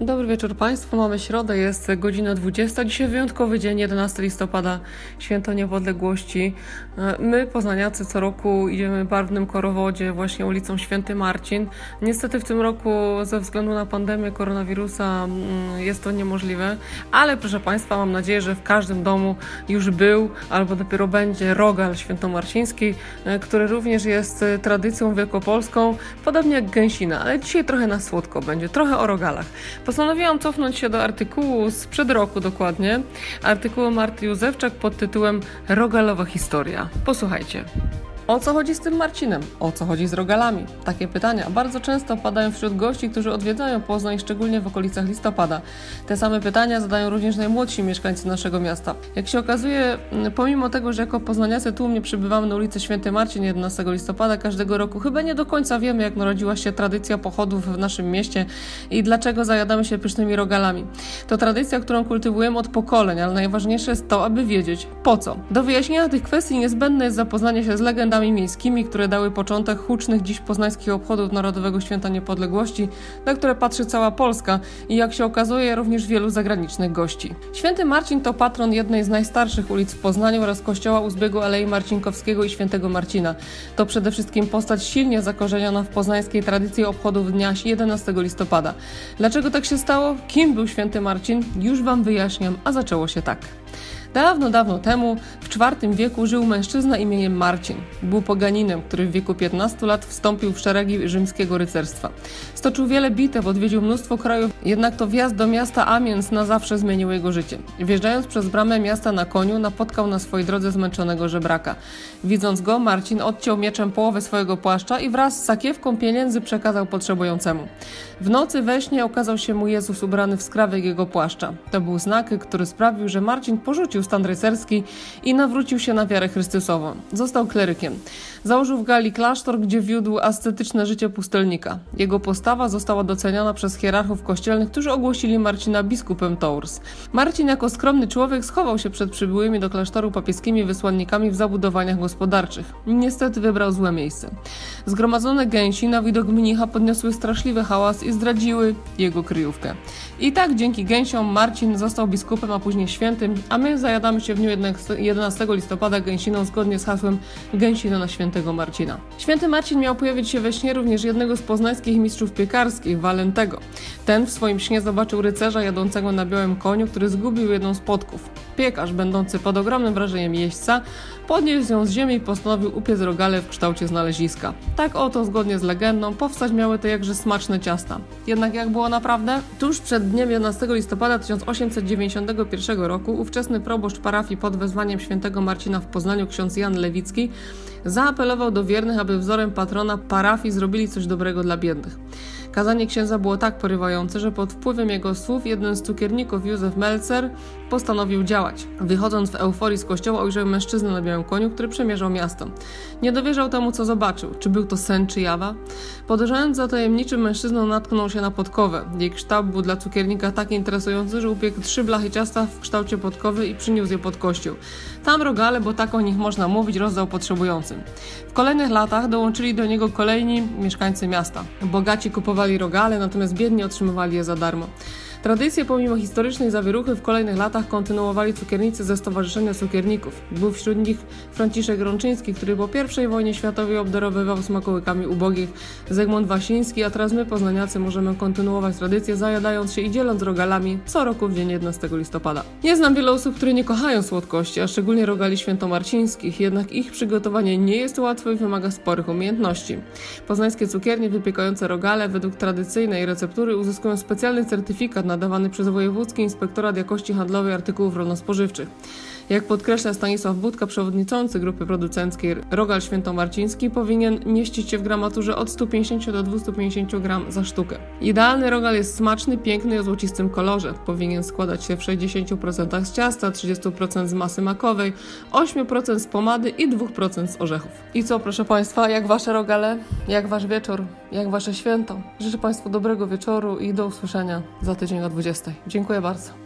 Dobry wieczór Państwu, mamy środę, jest godzina 20. Dzisiaj wyjątkowy dzień, 11 listopada, Święto Niepodległości. My, poznaniacy, co roku idziemy w barwnym korowodzie właśnie ulicą Święty Marcin. Niestety w tym roku ze względu na pandemię koronawirusa jest to niemożliwe, ale proszę Państwa, mam nadzieję, że w każdym domu już był albo dopiero będzie rogal świętomarciński, który również jest tradycją wielkopolską, podobnie jak gęsina, ale dzisiaj trochę na słodko będzie, trochę o rogalach. Postanowiłam cofnąć się do artykułu sprzed roku dokładnie, artykułu Marty Józefczak pod tytułem Rogalowa historia. Posłuchajcie. O co chodzi z tym Marcinem? O co chodzi z rogalami? Takie pytania bardzo często padają wśród gości, którzy odwiedzają Poznań, szczególnie w okolicach listopada. Te same pytania zadają również najmłodsi mieszkańcy naszego miasta. Jak się okazuje, pomimo tego, że jako poznaniacy tłumnie przybywamy na ulicę Święty Marcin 11 listopada każdego roku, chyba nie do końca wiemy, jak narodziła się tradycja pochodów w naszym mieście i dlaczego zajadamy się pysznymi rogalami. To tradycja, którą kultywujemy od pokoleń, ale najważniejsze jest to, aby wiedzieć po co. Do wyjaśnienia tych kwestii niezbędne jest zapoznanie się z legendami miejskimi, które dały początek hucznych dziś poznańskich obchodów Narodowego Święta Niepodległości, na które patrzy cała Polska i jak się okazuje również wielu zagranicznych gości. Święty Marcin to patron jednej z najstarszych ulic w Poznaniu oraz kościoła u zbiegu Alei Marcinkowskiego i Świętego Marcina. To przede wszystkim postać silnie zakorzeniona w poznańskiej tradycji obchodów dnia 11 listopada. Dlaczego tak się stało? Kim był Święty Marcin? Już Wam wyjaśniam, a zaczęło się tak. Dawno temu, w IV wieku, żył mężczyzna imieniem Marcin. Był poganinem, który w wieku 15 lat wstąpił w szeregi rzymskiego rycerstwa. Stoczył wiele bitew, odwiedził mnóstwo krajów, jednak to wjazd do miasta Amiens na zawsze zmienił jego życie. Wjeżdżając przez bramę miasta na koniu, napotkał na swojej drodze zmęczonego żebraka. Widząc go, Marcin odciął mieczem połowę swojego płaszcza i wraz z sakiewką pieniędzy przekazał potrzebującemu. W nocy we śnie okazał się mu Jezus ubrany w skrawek jego płaszcza. To był znak, który sprawił, że Marcin porzucił stan rycerski i nawrócił się na wiarę Chrystusową. Został klerykiem. Założył w Galii klasztor, gdzie wiódł ascetyczne życie pustelnika. Jego postawa została doceniona przez hierarchów kościelnych, którzy ogłosili Marcina biskupem Tours. Marcin jako skromny człowiek schował się przed przybyłymi do klasztoru papieskimi wysłannikami w zabudowaniach gospodarczych. Niestety wybrał złe miejsce. Zgromadzone gęsi na widok mnicha podniosły straszliwy hałas i zdradziły jego kryjówkę. I tak dzięki gęsiom Marcin został biskupem, a później świętym, a my zajadamy się w dniu 11 listopada gęsiną zgodnie z hasłem Gęsina na Świętego Marcina. Święty Marcin miał pojawić się we śnie również jednego z poznańskich mistrzów piekarskich, Walentego. Ten w swoim śnie zobaczył rycerza jadącego na białym koniu, który zgubił jedną z podków. Piekarz, będący pod ogromnym wrażeniem jeźdźca, podniósł ją z ziemi i postanowił upiec rogale w kształcie znaleziska. Tak oto, zgodnie z legendą, powstać miały te jakże smaczne ciasta. Jednak jak było naprawdę? Tuż przed dniem 11 listopada 1891 roku ówczesny proboszcz parafii pod wezwaniem świętego Marcina w Poznaniu, ksiądz Jan Lewicki, zaapelował do wiernych, aby wzorem patrona parafii zrobili coś dobrego dla biednych. Kazanie księdza było tak porywające, że pod wpływem jego słów jeden z cukierników, Józef Melcer, postanowił działać. Wychodząc w euforii z kościoła, ujrzał mężczyznę na białym koniu, który przemierzał miasto. Nie dowierzał temu, co zobaczył. Czy był to sen, czy jawa? Podążając za tajemniczym mężczyzną, natknął się na podkowę. Jej kształt był dla cukiernika tak interesujący, że upiekł 3 blachy ciasta w kształcie podkowy i przyniósł je pod kościół. Tam rogale, bo tak o nich można mówić, rozdał potrzebującym. W kolejnych latach dołączyli do niego kolejni mieszkańcy miasta. Bogaci kupowali rogale, natomiast biedni otrzymywali je za darmo. Tradycję pomimo historycznej zawieruchy w kolejnych latach kontynuowali cukiernicy ze Stowarzyszenia Cukierników. Był wśród nich Franciszek Rączyński, który po I wojnie światowej obdarowywał smakołykami ubogich, Zygmunt Wasiński, a teraz my, poznaniacy, możemy kontynuować tradycję, zajadając się i dzieląc rogalami co roku w dzień 11 listopada. Nie znam wiele osób, które nie kochają słodkości, a szczególnie rogali świętomarcińskich, jednak ich przygotowanie nie jest łatwe i wymaga sporych umiejętności. Poznańskie cukiernie wypiekające rogale według tradycyjnej receptury uzyskują specjalny certyfikat nadawany przez Wojewódzki Inspektorat Jakości Handlowej Artykułów Rolno-Spożywczych. Jak podkreśla Stanisław Budka, przewodniczący grupy producenckiej, rogal świętomarciński powinien mieścić się w gramaturze od 150 do 250 gram za sztukę. Idealny rogal jest smaczny, piękny i o złocistym kolorze. Powinien składać się w 60% z ciasta, 30% z masy makowej, 8% z pomady i 2% z orzechów. I co, proszę Państwa, jak Wasze rogale? Jak Wasz wieczór? Jak Wasze święto? Życzę Państwu dobrego wieczoru i do usłyszenia za tydzień o 20. Dziękuję bardzo.